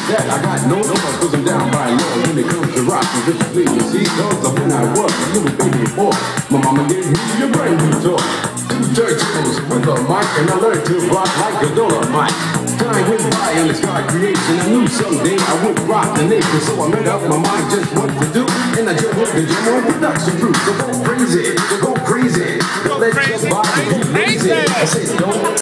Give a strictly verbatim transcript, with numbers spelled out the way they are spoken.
that I got no number, cause I'm down by law when it comes to rock and discipline. You see, cause of when I was a little baby boy, my mama gave me a brand new toy. Two turntables with a mic, and I learned to rock like a Dolomite. Time went by and it's God creation. I knew someday I would rock the nation, so I made up my mind just what to do, and I just went to jam on production crew. So go crazy, so go crazy, Go let crazy, your body be lazy. I say don't.